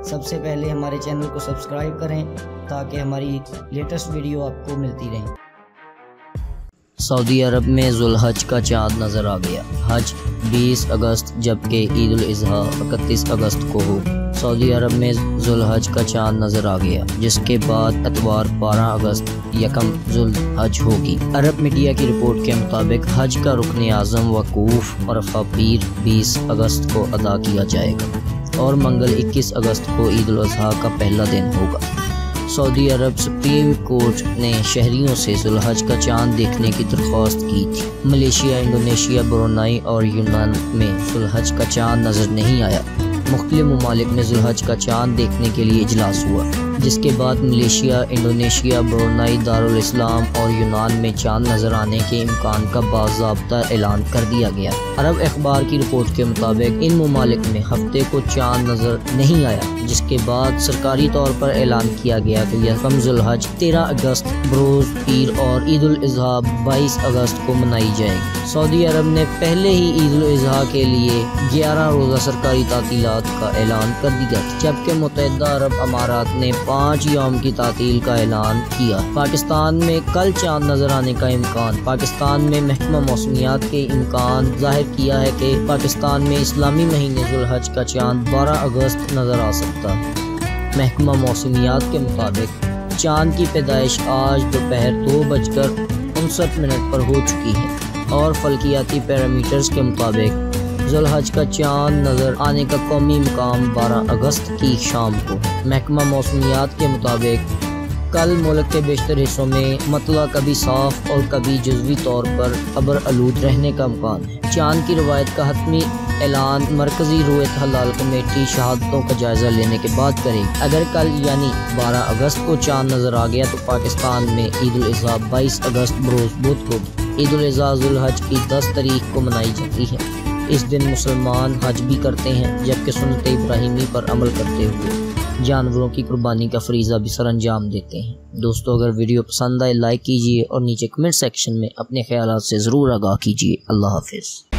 سب سے پہلے ہمارے چینل کو سبسکرائب کریں تاکہ ہماری لیٹسٹ ویڈیو آپ کو ملتی رہیں۔ سعودی عرب میں ذوالحج کا چاند نظر آ گیا۔ حج 20 اگست جبکہ عید الاضحیٰ 31 اگست کو ہو۔ سعودی عرب میں ذوالحج کا چاند نظر آ گیا، جس کے بعد اتوار 12 اگست یکم ذوالحج ہوگی۔ عرب میڈیا کی رپورٹ کے مطابق حج کا رکن اعظم وقوف عرفہ پیر 20 اگست کو ادا کیا جائے گا اور منگل 21 اگست کو عید الاضحیٰ کا پہلا دن ہوگا۔ سعودی عرب سپریم کورٹ نے شہریوں سے ذوالحج کا چاند دیکھنے کی درخواست کی تھی۔ ملیشیا، انڈونیشیا، برونائی اور یونان میں ذوالحج کا چاند نظر نہیں آیا۔ مختلف ممالک میں ذوالحج کا چاند دیکھنے کے لیے اجلاس ہوا، جس کے بعد ملیشیا، انڈونیشیا، برونائی، دارالاسلام اور یونان میں چاند نظر آنے کے امکان کا باضابطہ اعلان کر دیا گیا۔ عرب اخبار کی رپورٹ کے مطابق ان ممالک میں ہفتے کو چاند نظر نہیں آیا، جس کے بعد سرکاری طور پر اعلان کیا گیا کہ یکم ذوالحج 13 اگست بروز پیر اور عید الاضحیٰ 22 اگست کو منائی جائے گی۔ سعودی عرب نے پہلے ہی عید الاضحیٰ کے لیے 11 روزہ سرکاری تعطیلات کا اعلان کر دیا، جبکہ متحدہ عرب امارات نے 5 یوم کی تعطیل کا اعلان کیا۔ پاکستان میں کل چاند نظر آنے کا امکان۔ پاکستان میں محکمہ موسمیات کے امکان ظاہر کیا ہے کہ پاکستان میں اسلامی مہینے ذوالحج کا چاند 12 اگست نظر آ سکتا ہے۔ محکمہ موسمیات کے مطابق چاند کی پیدائش آج دوپہر 2:59 پر ہو چکی ہے اور فلکیاتی پیرامیٹرز کے مطابق ذوالحج کا چاند نظر آنے کا قومی مقام 12 اگست کی شام کو ہے۔ محکمہ موسمیات کے مطابق کل ملک کے بیشتر حصوں میں مطلع کبھی صاف اور کبھی جزوی طور پر ابر آلود رہنے کا امکان ہے۔ چاند کی روایت کا حتمی اعلان مرکزی رویت ہلال کمیٹی شہادتوں کا جائزہ لینے کے بعد کرے گی۔ اگر کل یعنی 12 اگست کو چاند نظر آ گیا تو پاکستان میں عید الاضحیٰ 22 اگست بروز بدھ ہوگی۔ عید الاضحیٰ ذوالحج کی 10 تاریخ کو منائی جاتی ہے۔ اس دن مسلمان حج بھی کرتے ہیں، جبکہ سنت ابراہیمی پر عمل کرتے ہوئے جانوروں کی قربانی کا فریضہ بھی سر انجام دیتے ہیں۔ دوستو، اگر ویڈیو پسند آئے لائک کیجیے اور نیچے کمنٹ سیکشن میں اپنے خیالات سے ضرور آگاہ کیجیے۔ اللہ حافظ۔